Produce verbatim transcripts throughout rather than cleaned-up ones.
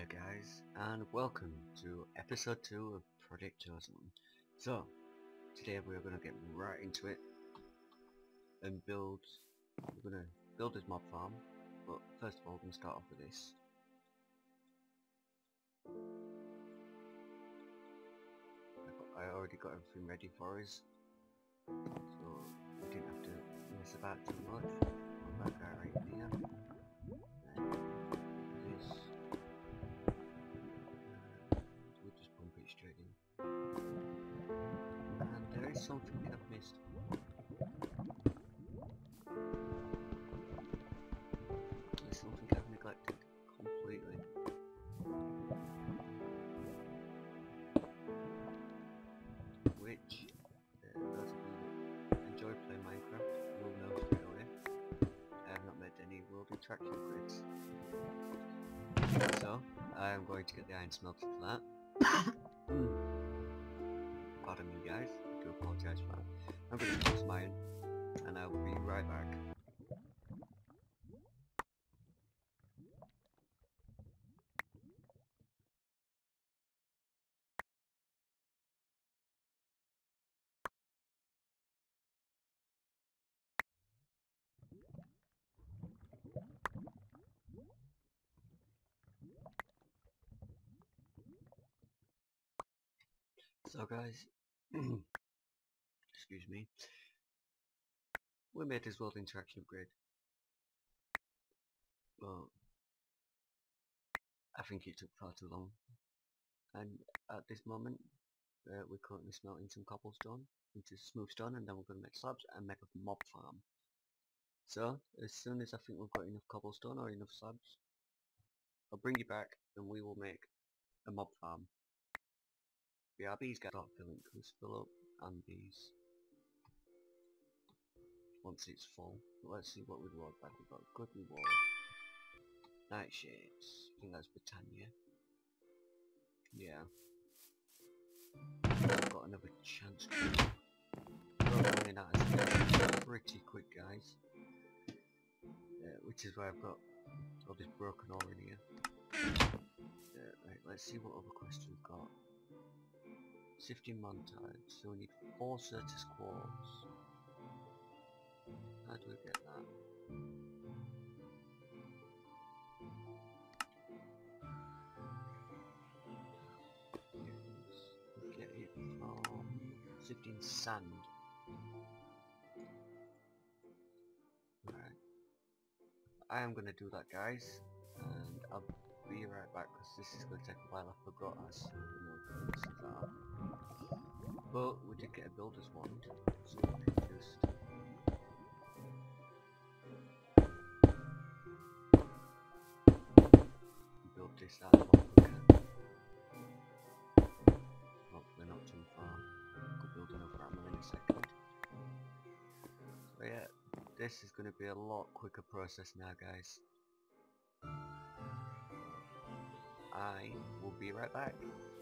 there guys, and welcome to episode two of Project Ozone. So, today we're going to get right into it and build, we're going to build this mob farm, but first of all we're going to start off with this. I, got, I already got everything ready for us, so we didn't have to mess about too much. Put that guy right here. Straight in. And there is something that I've missed. There's something I've neglected completely. Which, uh, those of you that enjoy playing Minecraft will know straight away. I have not made any world interaction grids. So, I am going to get the iron smelter for that. Pardon me guys, I do apologise for that. I'm going to close mine and I will be right back. So guys, excuse me, we made this world interaction grid. Well, I think it took far too long, and at this moment uh, we're currently smelting some cobblestone into smooth stone, and then we're going to make slabs and make a mob farm. So as soon as I think we've got enough cobblestone or enough slabs, I'll bring you back and we will make a mob farm. Yeah, these guys start filling, because fill up and these once it's full. Let's see what reward back we've got. Good reward. Nightshades. I think that's Britannia. Yeah. I've got another chance. We're running out of space pretty quick, guys. Uh, which is why I've got all this broken ore in here. Uh, right, let's see what other quests we've got. Sifting montage, so we need four Certus quartz. How do we get that? Yes, we get it from sifting sand. Right. I am going to do that guys, and I'll be right back because this is going to take a while. I forgot I saw the notifications of that. But we did get a builder's wand, so we can just build this out a lot quicker. Hopefully not too far. Could build another armor in a second. So yeah, this is going to be a lot quicker process now guys. I will be right back.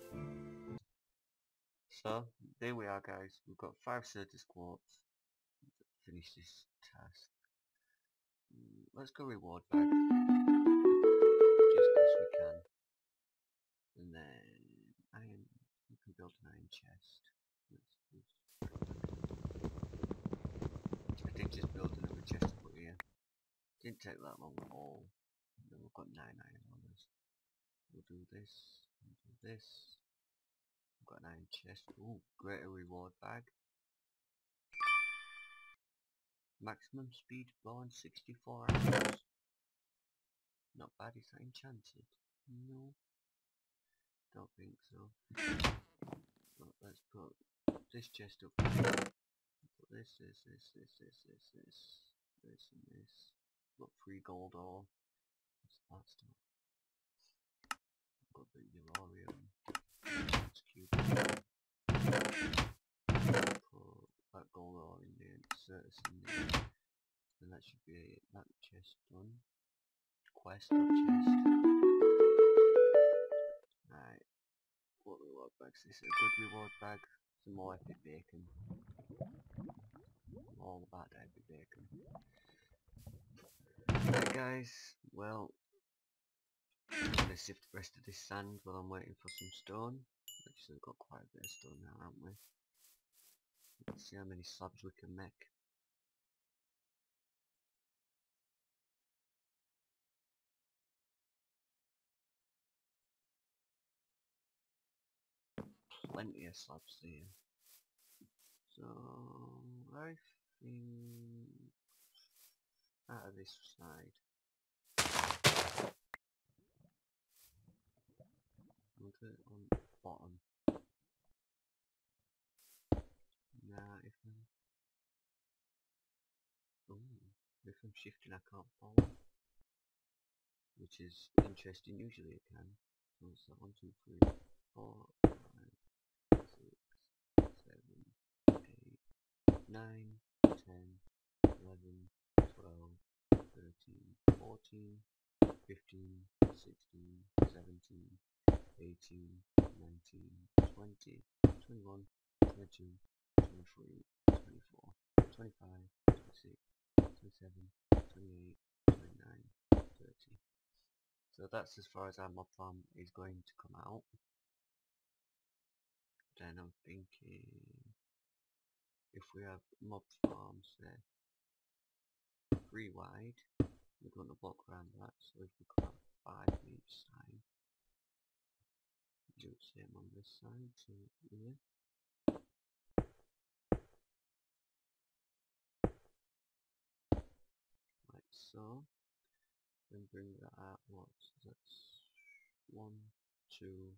So, there we are guys, we've got five Certus quartz to finish this task. Mm, let's go reward bag, just because we can. And then, iron, we can build an iron chest. Let's, let's I did just build another chest to put here. Didn't take that long at all. And then we've got nine iron on us. We'll do this, we'll do this. Got an iron chest. Ooh, greater reward bag. Maximum speed born sixty-four hours. Not bad, is that enchanted? No. Don't think so. But let's put this chest up. Put this, this, this, this, this, this, this, this, and this. Got three gold ore. What's that stuff? Got the uranium. That's cute. Put that gold ore in there, insert us in there, and that should be it. That chest done. Quest, not chest. Right. What reward bags? This is a good reward bag. Some more epic bacon. All about epic bacon. Right guys, well, I'm going to sift the rest of this sand while I'm waiting for some stone. Actually, we've got quite a bit of stone now, haven't we? Let's see how many slabs we can make. Plenty of slabs there. So I think out of this side, we'll do it on the bottom. Now if I'm, ooh, if I'm shifting I can't follow, which is interesting. Usually I can. So it's like one, two, three, four, five, six, seven, eight, nine, ten, eleven, twelve, thirteen, fourteen, fifteen, sixteen, seventeen, eighteen, nineteen, twenty, twenty-one, twenty-two, twenty-three, twenty-four, twenty-five, twenty-six, twenty-seven, twenty-eight, twenty-nine, thirty. So that's as far as our mob farm is going to come out. Then I'm thinking if we have mob farms there three wide, we're going to block around that. So if we come out five on each side, do the same on this side to here. Like so. Then bring that out. What? So that's one, two,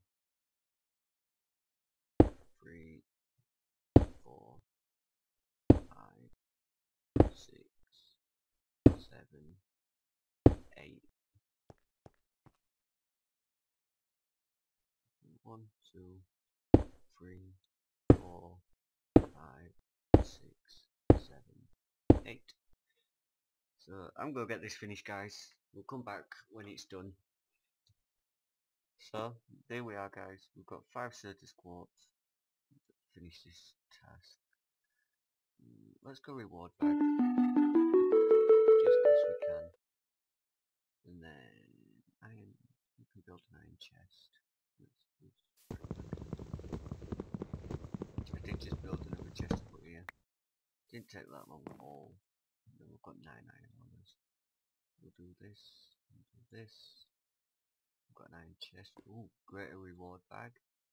three, four, five, six, seven, eight. One, two, three, four, five, six, seven, eight. So I'm gonna get this finished, guys. We'll come back when it's done. So there we are, guys. We've got five Certus quartz. Finish this task. Let's go reward back, just because we can. And then iron. We can build an iron chest. Let's, let's I did just build another chest to put here. Didn't take that long at all. And then we've got nine iron on us. We'll do this. We'll do this. We've got an iron chest. Ooh, greater reward bag.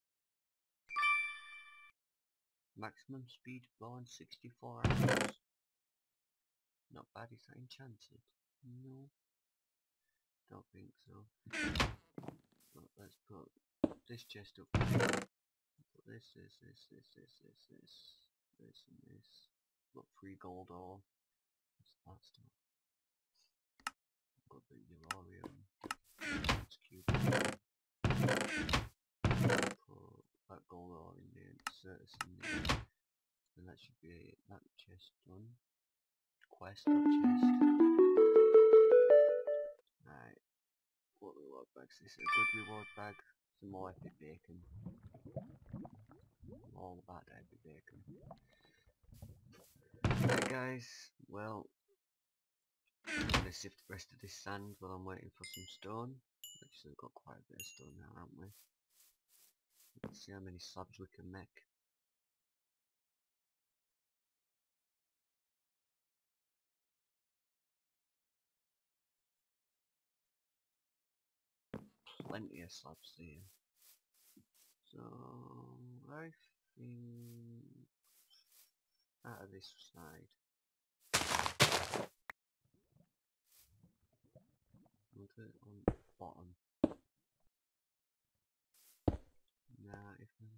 Maximum speed born sixty-four hours. Not bad. Is that enchanted? No. Don't think so. But let's put this chest up. Put this, this, this, this, this, this, this, this, and this. Got three gold ore. What's that stuff? Got the uranium. That's cute. Put that gold ore in there, insert us in there. And that should be that chest done. Quest, not chest. Right. What reward bags? This is a good reward bag. Some more epic bacon. All about epic bacon. Right, guys. Well, I'm gonna sift the rest of this sand while I'm waiting for some stone. Actually, we've got quite a bit of stone now, haven't we? Let's see how many slabs we can make. Plenty of slabs there. So I think out of this side, we'll do it on the bottom. Now if I'm,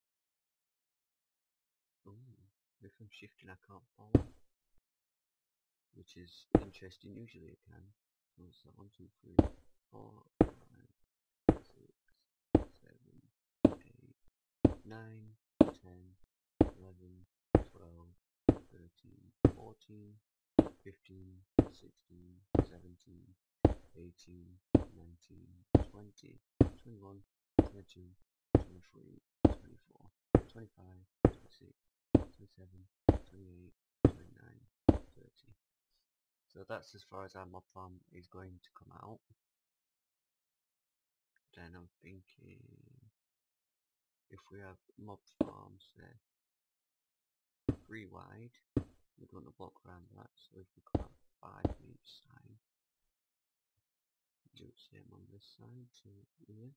ooh, if I'm shifting I can't follow, which is interesting. Usually I can. So it's like one, two, three, four, five, six, seven, eight, nine, ten, eleven, twelve, thirteen, fourteen, fifteen, sixteen, seventeen, eighteen, nineteen, twenty, twenty-one, twenty-two, twenty-three, twenty-four, twenty-five, twenty-six, twenty-seven, twenty-eight, twenty-nine, thirty. So that's as far as our mob farm is going to come out. then I'm thinking if we have mob farms there three wide, we're going to block around that, so if we could have five on each side, do the same on this side, so here.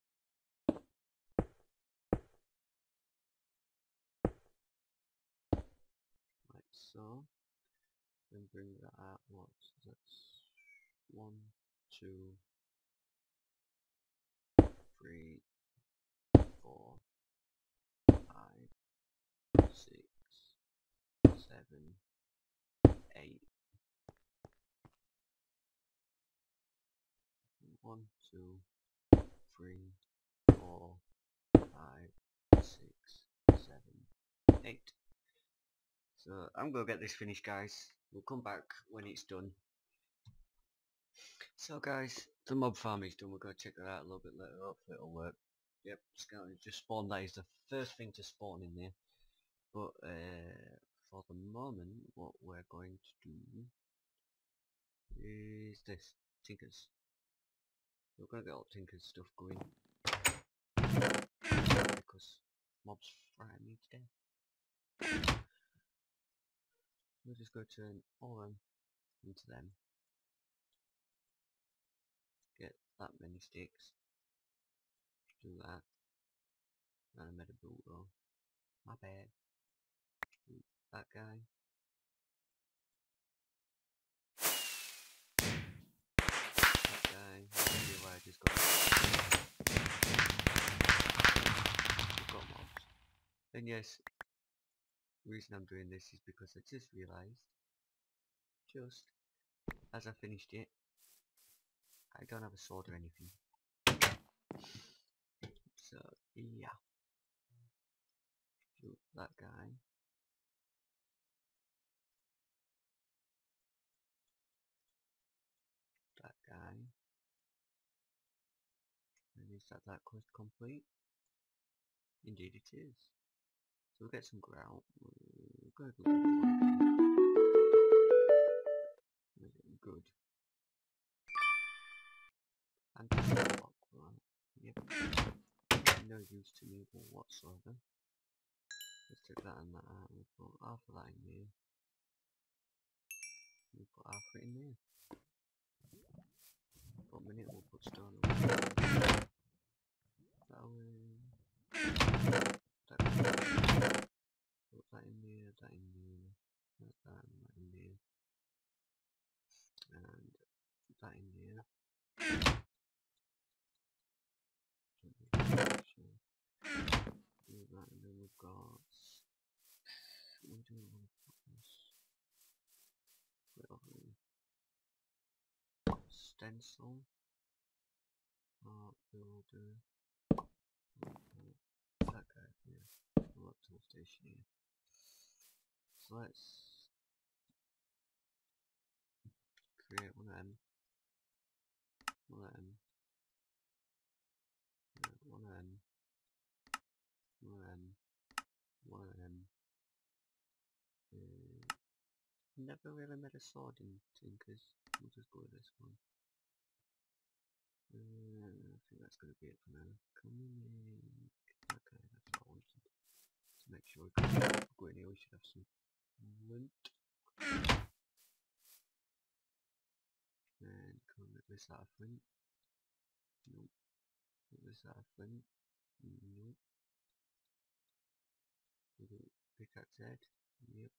Like so. Then bring that out, what, so that's one, two, three, four, five, six, seven, eight. One, two, three, four, five, six, seven, eight. So I'm gonna get this finished, guys. We'll come back when it's done. So guys, the mob farm is done. We're gonna check that out a little bit later. Hopefully it'll work. Yep, it's gonna just spawn. That is the first thing to spawn in there. But uh, for the moment, what we're going to do is this Tinkers. We're gonna get all Tinkers stuff going because mobs frighten me to death. We'll just go turn all them into them. Get that many sticks. Do that. And I made a boot roll. My bad. Do that guy. That guy. See why I just got. I've got mobs. And yes, the reason I'm doing this is because I just realised, just as I finished it, I don't have a sword or anything. So yeah, shoot that guy. That guy. And is that that quest complete? Indeed it is. So we'll get some grout. We'll go to good. And block, right? Yep. No use to me whatsoever. Let's take that and that out. We'll put half of that in there. We'll put half of it in there. For a minute we'll put stone away. That away. That away. Put that in there, that in there. That, that, and that in there. And that in there. So, do that, and then we've got. We don't want to put this. Put it over here. Stencil. Art builder. That guy here. Electrical station here. So let's create one of them. One of them. One of them. One of them. One of them. Uh, never really made a sword in Tinkers. We'll just go with this one. Uh, I think that's going to be it for now. Can we make... Okay, that's what I wanted. To make sure we can go in here, we should have some lint. And can we make this out of flint? Nope. Make this out of flint? Nope. Pickaxe head? Yep.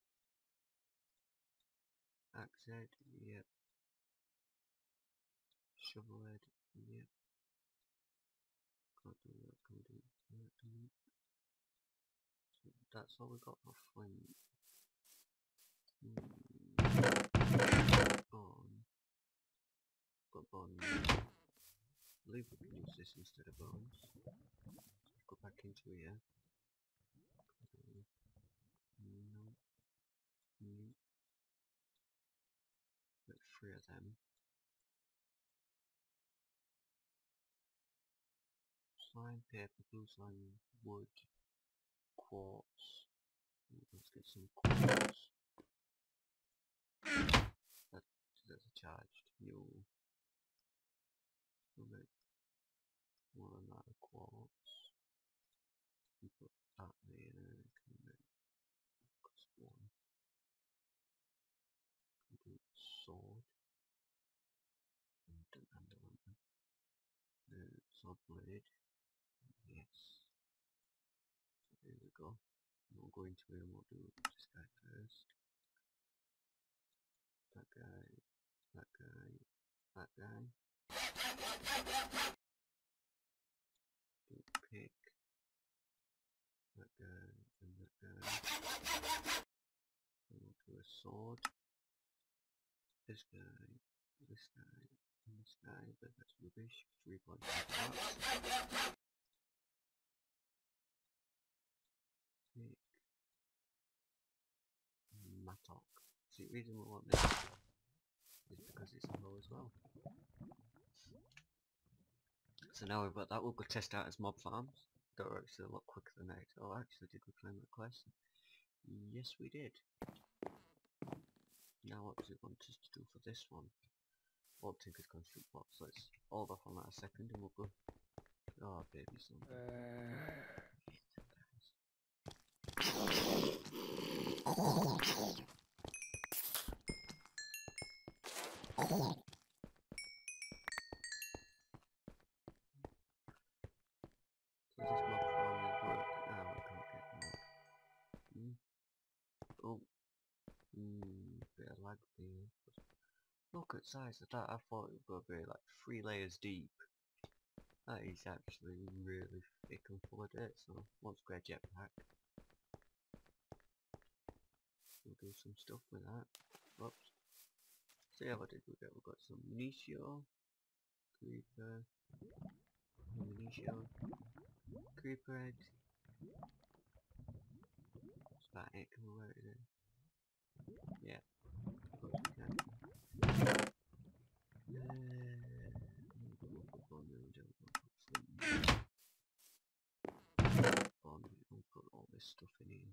Axe head? Yep. Shovel head? Yep. Can't do that, can't do that. So that's all we got for flint. Hmm. Bone. Got bone. I believe we can use this instead of bones. Go back into here. No. No. Get three of them. Slime, paper, blue slime, wood, quartz. Let's get some quartz. That, that's charged. Yo. Okay. More than sword blade. Yes. There we go. We'll go into it and we'll do this guy first. That guy, that guy, that guy. Do pick. That guy and that guy. And we'll do a sword. This guy, this guy, and this guy, but that's rubbish. Three points. Pick. Mattock. See, the reason we want this is because it's low as well. So now we've got that, we'll go test out as mob farms. They're actually a lot quicker than I. Oh, actually, did we claim that quest? Yes, we did. Now, what does it want us to do for this one? All Tinker's Construct Box. Let's hold off on that a second and we'll go. Oh, baby son. So this mob farm is working. Ah, we can't get more. Hmm. Oh. Hmm. Bit of lag there. Look at the size of that. I thought it would be like three layers deep. That is actually really thick and full of dirt. So let's grab a jetpack. We'll do some stuff with that. Whoops. So yeah, what did we get? We got some Municio, Creeper, Municio, Creeper Egg. That's about it. Can we wear it in? Yeah, of course we can. Yeah. We'll put bone meal down. Bone meal. We'll put all this stuff in here.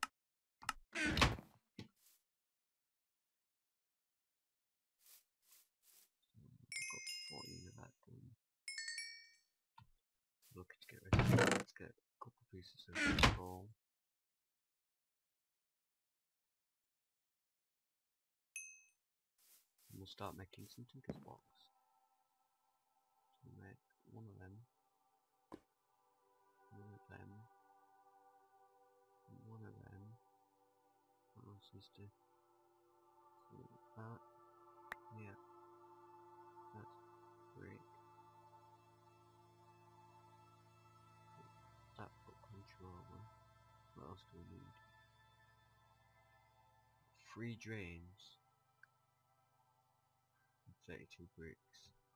fourteen of that done. Looking to get rid of it. Let's get a couple pieces of coal. And we'll start making some Tinker's Box. So we'll make one of them, one of them, and one of them. What else is to so that? Yeah, that's great. That put controller. What else do we need? Three drains. And thirty-two bricks.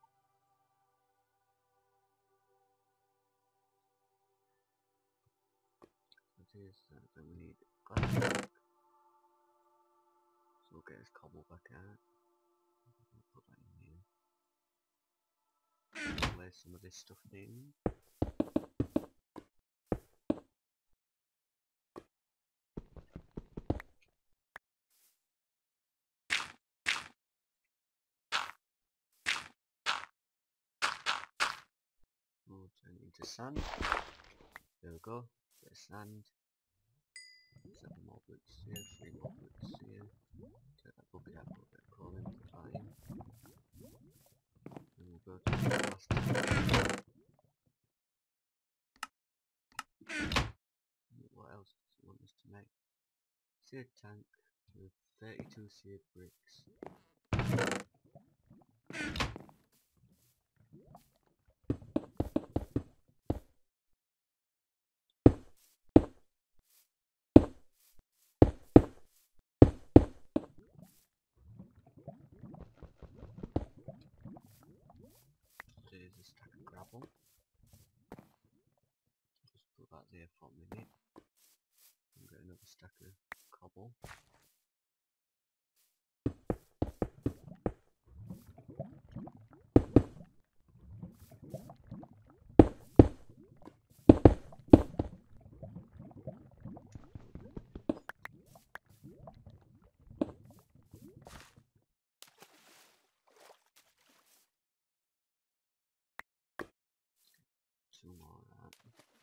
That is that. Then we need glass block. So we'll get his cobble back out. We'll put that in here. We'll lay some of this stuff in. We'll turn it into sand. There we go. Bit of sand. Seven more bricks here, three more bricks here. Take that bucket out, put a bit of coal in, put that in. And we'll go to the last tank. What else does it want us to make? Seared tank with thirty-two seared bricks. There's a stack of gravel. Just put that there for a minute. And get another stack of cobble. Two more of that.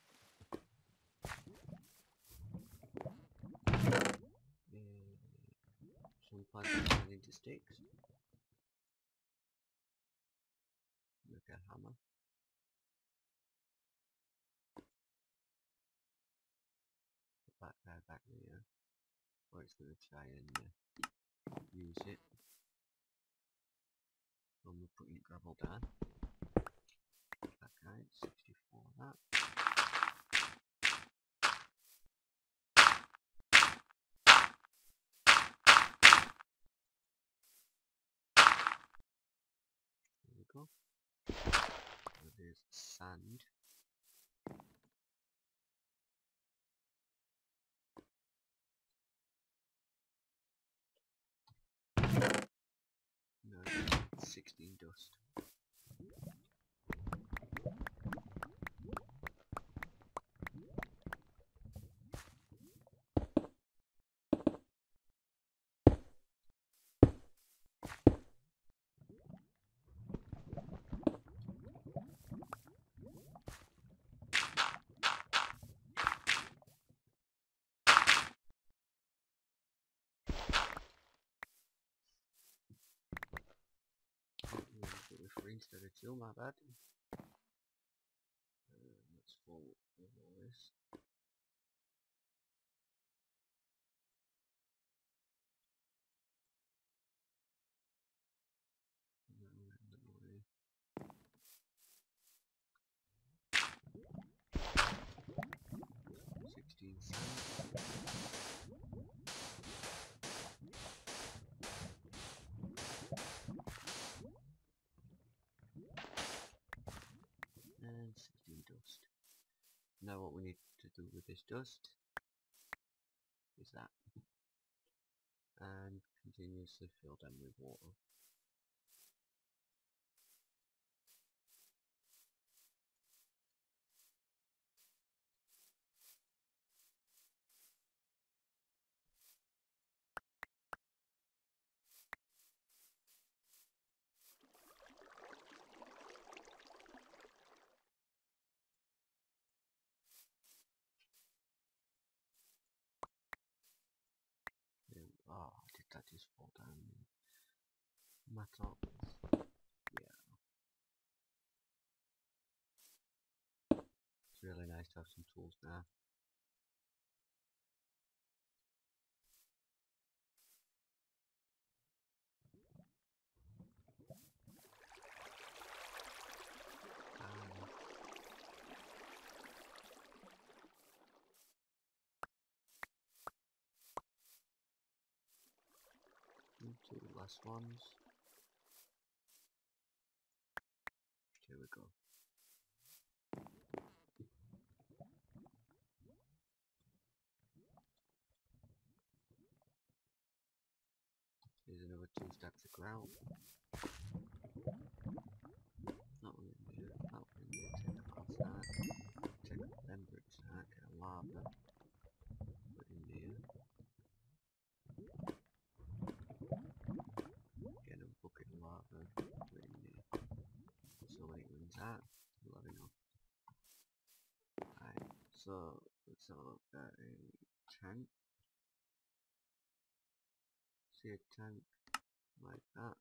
Yeah. Some plants turn into sticks. Make a hammer. uh, back there, where it's going to try and uh, use it when we're putting gravel down. Okay, sixty-four that. There we go. So there's sand. No, it's sixteen dust. With three instead of two, my bad. Uh, let's forward all this. sixteen sand. And sixteen dust. Now what we need to do with this dust is that, and continuously fill them with water. Oh, did that just fall down? My top. Yeah. It's really nice to have some tools now. Um, two last ones. Here we go. Here's another two stacks of ground. Not really need it. Not really need to take off that. Take off them bricks out. Get a lava. Put in there. Get a bucket of lava. Put in there. So when it runs out, we'll have enough. Right. So let's have a look at a tank. See a tank like that.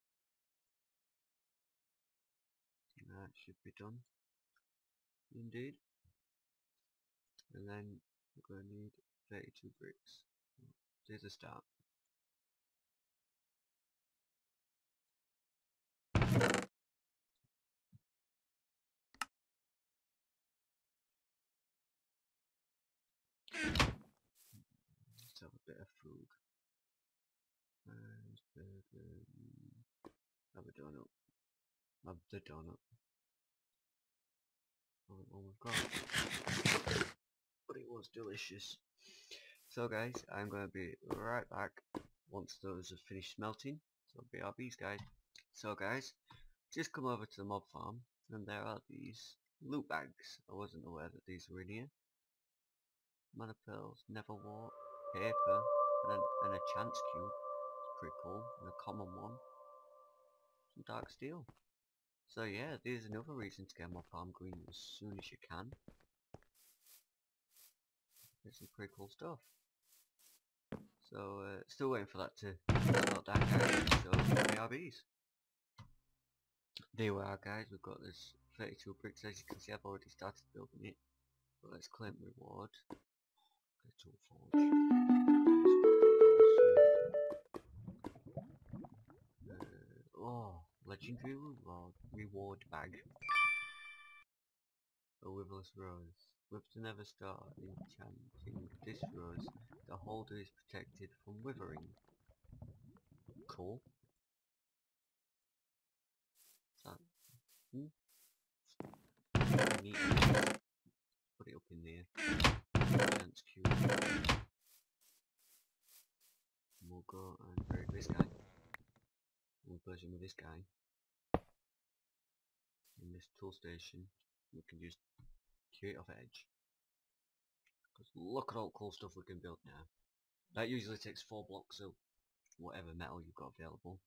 That should be done. Indeed. And then we're going to need thirty-two bricks. There's a start. Let's have a bit of food. And burger. Have a donut. Have the donut. Oh my god. But it was delicious. So guys, I'm going to be right back once those have finished smelting. So B R Bs guys. So guys, just come over to the mob farm and there are these loot bags. I wasn't aware that these were in here. Mana pearls, never walk, paper, and, then, and a chance cube. It's pretty cool. And a common one. Some dark steel. So yeah, there's another reason to get mob farm green as soon as you can. There's some pretty cool stuff. So uh, still waiting for that to start down guys. So B R Bs. There we are guys, we've got this thirty-two bricks. As you can see I've already started building it. But let's claim reward. Tool forge. Uh, oh, legendary reward, reward bag. A witless rose. With the never start enchanting this rose, the holder is protected from withering. Cool. That, hmm? Neat. Put it up in there. Chance cube. We'll go and break this guy. We'll version with this guy. In this tool station, we can just curate off edge. Because look at all the cool stuff we can build now. That usually takes four blocks of whatever metal you've got available.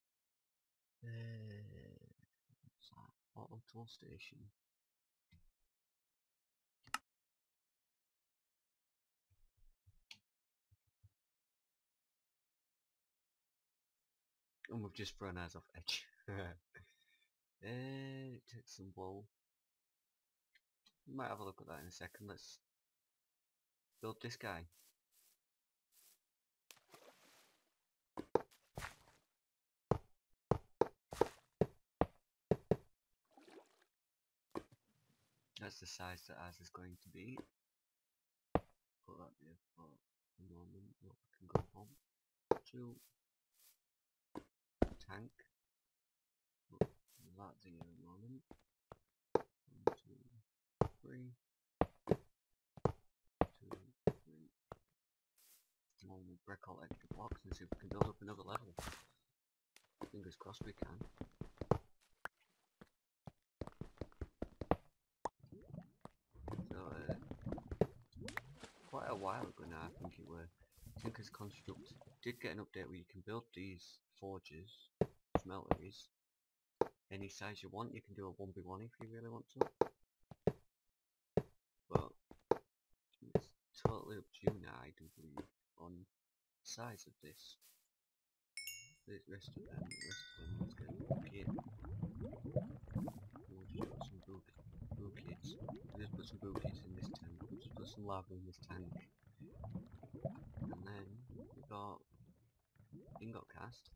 Uh, what's that? Auto tool station. And we've just thrown ours off edge. uh, it takes some wool. We might have a look at that in a second. Let's build this guy. That's the size that ours is going to be. Put that there for a moment. What we can go from to tank. Put that there a moment. One, two, three. Two, three. Well, we'll break all extra blocks and see if we can build up another level. Fingers crossed we can. So, uh, quite a while ago now, I think it were, Tinker's Construct did get an update where you can build these forges, smelteries, any size you want. You can do a one by one if you really want to. But it's totally up to you now, I do believe, on the size of this. The rest of them, the rest of them, let's get a bucket. We'll just put some book, buckets. We'll just put some buckets in this tank. We'll just put some lava in this tank. And then we got ingot cast.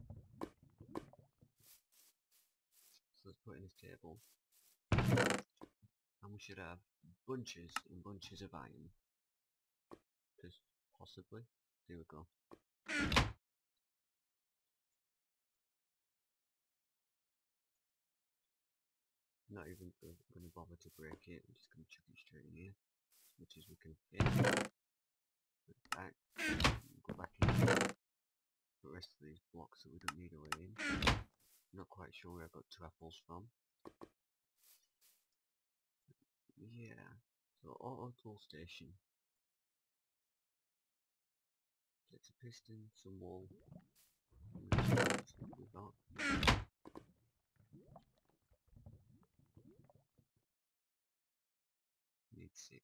So let's put it in this table. And we should have bunches and bunches of iron. Just possibly. There we go. Not even going to bother to break it. I'm just going to chuck it straight in here. As much as we can fit. Put it back. Go back in. Put the rest of these blocks that we don't need away in. Not quite sure where I got two apples from. Yeah. So auto tool station. Takes a piston, some wool. We got. Need six.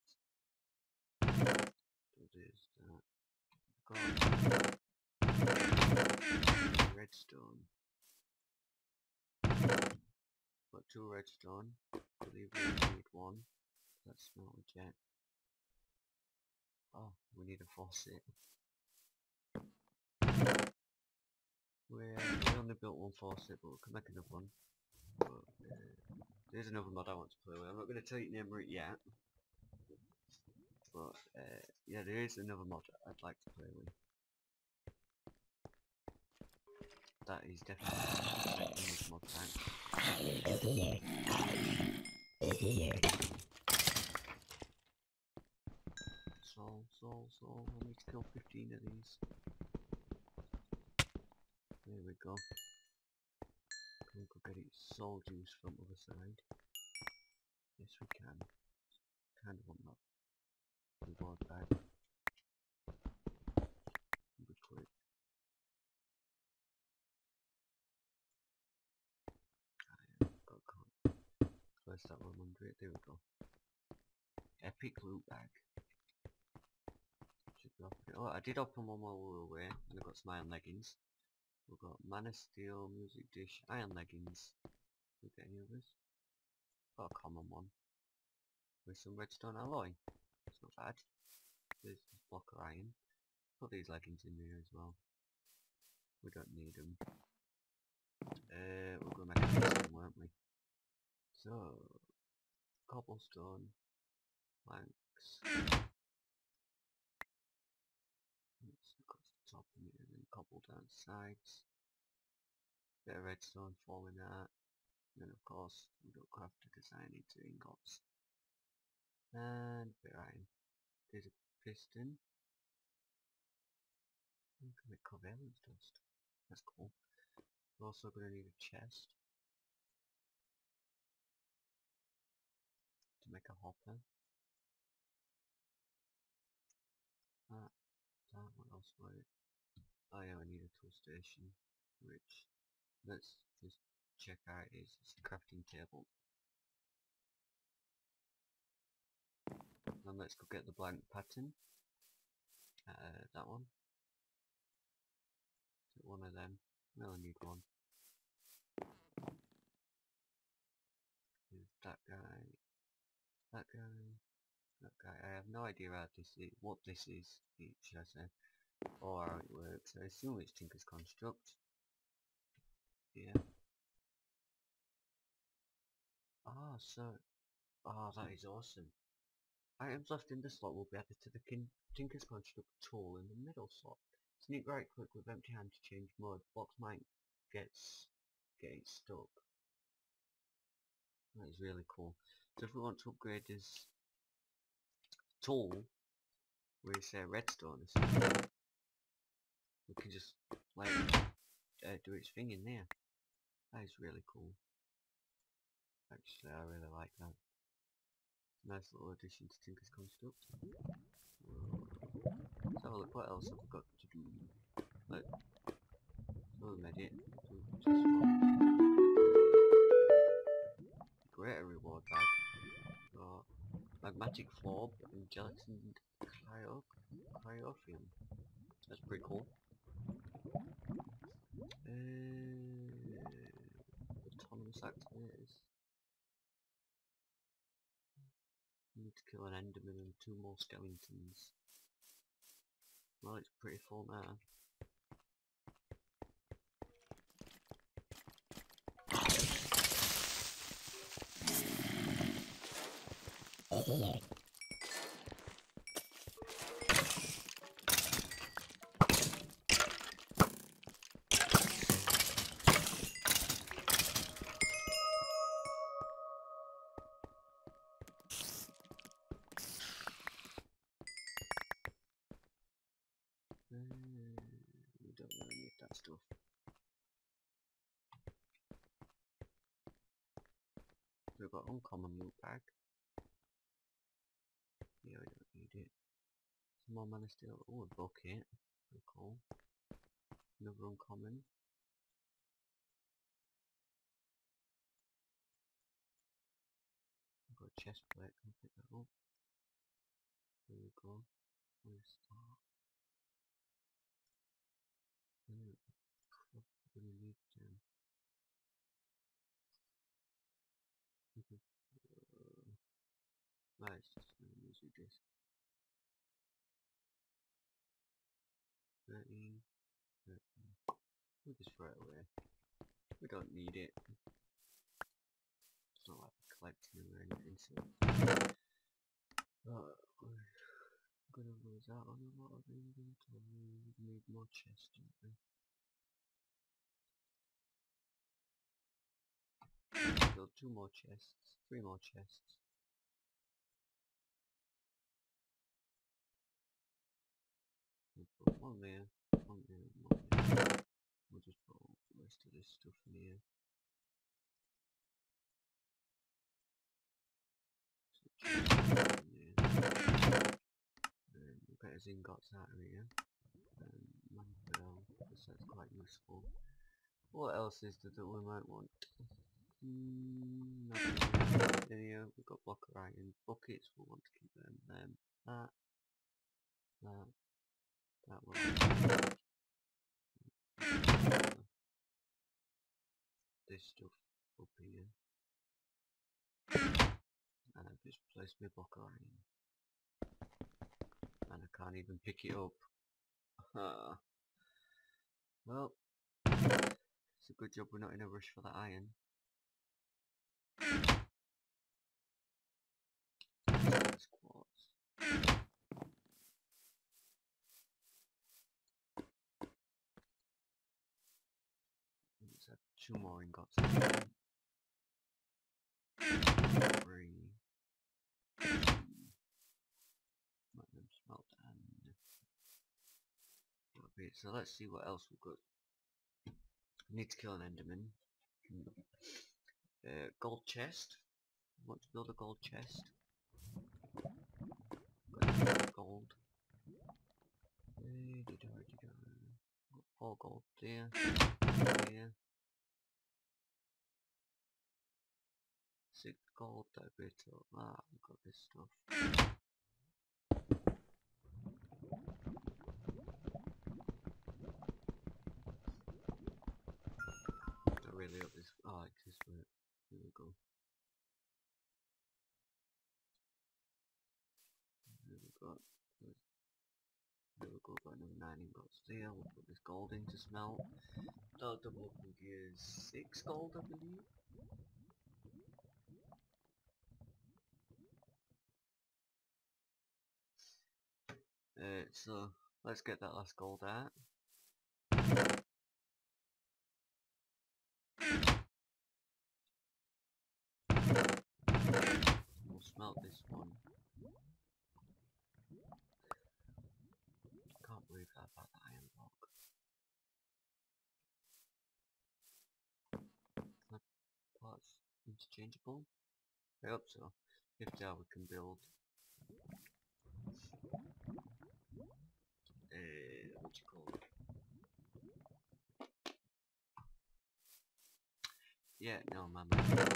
So there's that. Got redstone. Got two redstone. I believe we need one. That's not a jet. Oh, we need a faucet. We we only built one faucet, but we can make another one. But uh, there's another mod I want to play with. I'm not going to tell you the name of it yet. But uh, yeah, there is another mod I'd like to play with. That is definitely in this mod tank. Soul, soul, soul. I need to kill fifteen of these. There we go. Can we go get it soul juice from the other side? Yes, we can. Kind of want that reward bag. Good quick. Got caught. Where's that one under it? There we go. Epic loot bag. Should be open. Oh, I did open one while we were away, and I got some iron leggings. We've got mana steel, music dish, iron leggings. Did we get any others? Got a common one. With some redstone alloy. It's not bad. There's this block of iron. Put these leggings in there as well. We don't need them. Uh, we're going to make a piston, weren't we? So, cobblestone, planks. Let's across the top of it and then cobble down the sides. Bit of redstone falling out. And then of course, we don't craft it because I need two ingots. And a bit of iron. There's a piston. We can make covalent dust. That's cool. We're also going to need a chest to make a hopper. That, that, what else was it? Oh yeah, we need a tool station, which, let's just check out, is it's a crafting table. And let's go get the blank pattern. Uh, that one. One of them. We only need one. There's that guy. That guy. That guy. I have no idea how this is, what this is, should I say, or how it works. I assume it's Tinker's Construct. Yeah. Ah, so. Ah, that is awesome. Items left in the slot will be added to the kin Tinker's Construct tool in the middle slot. Sneak right click with empty hand to change mode. Box might get getting stuck. That is really cool. So if we want to upgrade this tool, where you say redstone or something, we can just like uh, do its thing in there. That is really cool. Actually, I really like that. Nice little addition to Tinker's Construct. Let's have a look. What else have we got to do? Like, oh, medit. Just one. Greater reward bag. Got magmatic forb and gelatin cryo cryophium. That's pretty cool. Uh, autonomous activators. Need to kill an enderman and two more skeletons. Well, it's pretty full now. We don't really need that stuff. We've got uncommon loot bag. Yeah, we don't need it. Some more mana steel. Oh, a bucket. Pretty cool. Another uncommon. I've got a chest plate. Can I pick that up? There we go. Where's that? Oh, probably need them. Right, it's just an easy disc. thirteen, thirteen. We'll just throw it away. We don't need it. It's not like we're collecting them or anything, so. Uh, I'm gonna lose out on a lot of inventory. We need more chests, don't we? Build two more chests, three more chests. We'll put one there, one there, one there. We'll just put all the rest of this stuff in here. And we'll get his ingots out of here. And manfell, because that's quite useful. What else is there that we might want? Mm, nothing. Here we've got block of iron. Buckets, we'll want to keep them. Them. That. That. That one. This stuff up here. And I've just placed my block of iron. And a can't even pick it up. Uh, well, it's a good job we're not in a rush for the iron. That's quartz. Let's have two more ingots. Three. Magnum smelt and okay, so let's see what else we've got. Need to kill an enderman. Uh, gold chest. I want to build a gold chest. Got gold. Got four gold there. There. Six gold. That bit of that. We've got this stuff. Don't really up this. Oh, it's this way. Here we go. Here we go. There we go, got another nine ingots there. We'll put this gold in to smelt. That'll double up with six gold, I believe. Uh, so let's get that last gold out. We'll smelt this one. Can't believe that about the iron block. That part's interchangeable. I hope so. If they are, we can build. Uh, what do you call it? Yeah, no, man.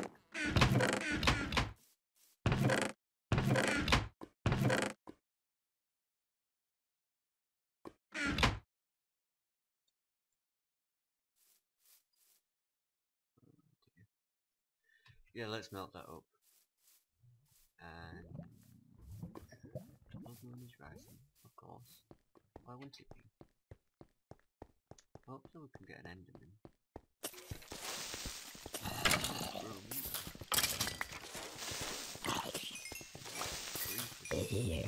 Yeah, let's melt that up. And the moon is rising, of course. Why wouldn't it be? Hopefully we can get an enderman. Yeah.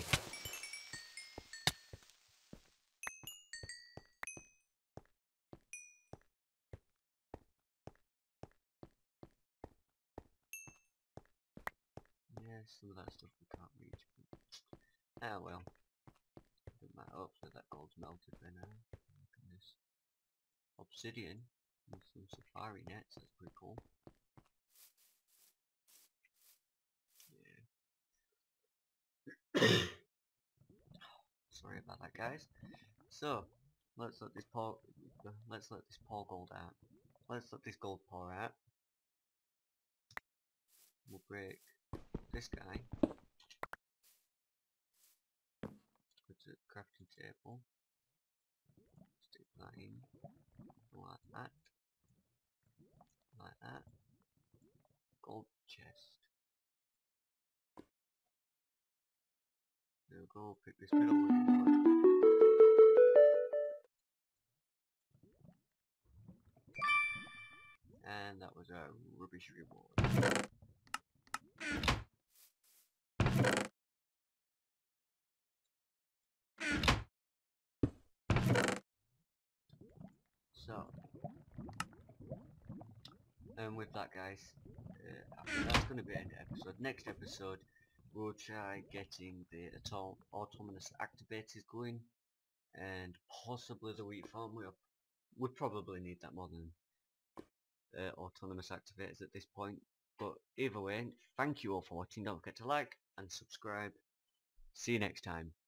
Yeah, some of that stuff we can't reach. But ah well. Doesn't matter. Hopefully that gold's melted by now. Look at this. Obsidian and some safari nets, that's pretty cool. Yeah. Sorry about that, guys. So let's let this pour let's let this pour gold out. Let's let this gold pour out. We'll break this guy. Go to the crafting table. Stick that in. Like that. Like that. Gold chest. There we go, pick this middle one. And that was a rubbish reward. So, and with that, guys, uh, I think that's going to be the end of the episode. Next episode, we'll try getting the auto autonomous activators going, and possibly the wheat farm. We we probably need that more than uh, autonomous activators at this point. But either way, thank you all for watching. Don't forget to like and subscribe. See you next time.